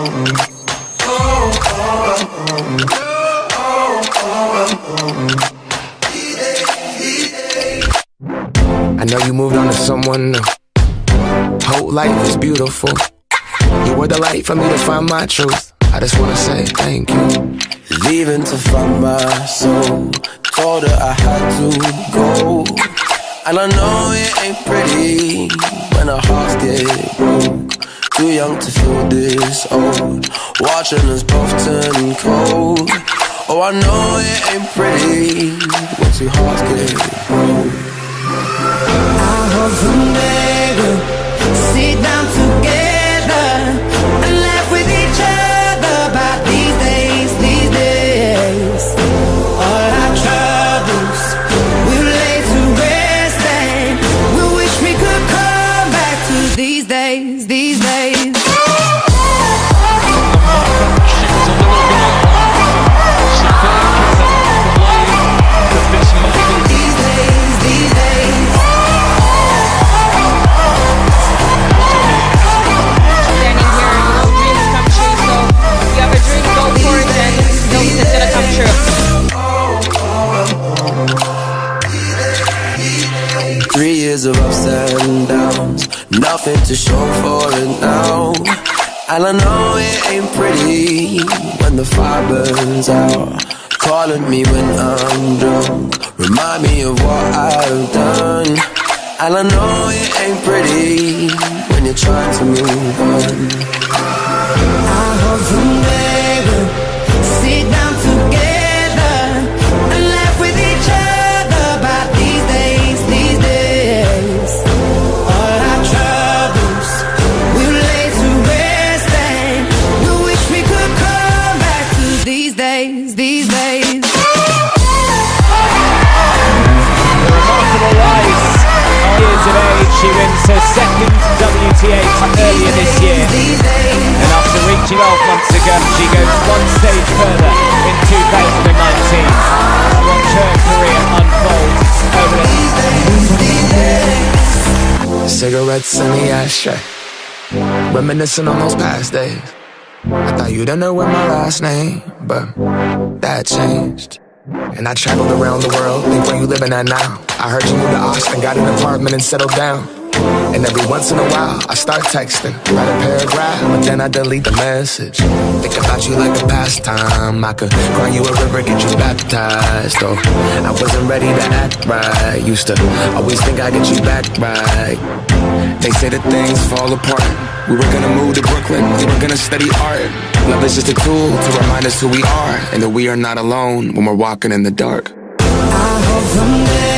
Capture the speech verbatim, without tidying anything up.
I know you moved on to someone new. Whole life is beautiful. You were the light for me to find my truth. I just wanna say thank you. Leaving to find my soul. Told her I had to go. And I know it ain't pretty when our hearts get broke. Too young to feel this old. Watching us both turn cold. Oh, I know it ain't pretty when two hearts get broke. I hope someday we'll sit down together and laugh with each other about these days, these days. All our troubles we'll lay to rest and we'll wish we could come back to these days, these days. Three years of ups and downs, nothing to show for it now. And I know it ain't pretty when the fire burns out. Calling me when I'm drunk, remind me of what I've done. And I know it ain't pretty when you're trying to move on. I hope someday we'll sit down together and laugh with each other about these days, these days. All our troubles we'll lay to rest and we'll wish we could come back to these days, these days. The remarkable rise at years of age, she wins her second W T A earlier this year. And after reaching off months ago, she goes one stage further in two thousand nineteen. Watch her career unfold over the Cigarettes in the ashtray, reminiscing on those past days. I thought you didn't know my last name, but that changed. And I traveled around the world, think where you living at now. I heard you moved to Austin, got an apartment and settled down. And every once in a while, I start texting, write a paragraph, but then I delete the message. Think about you like a pastime. I could cry you a river, get you baptized. Oh, I wasn't ready to act right. Used to always think I'd get you back right. They say that things fall apart. We were gonna move to Brooklyn, we were gonna study art. Love is just a tool to remind us who we are, and that we are not alone when we're walking in the dark. I hope someday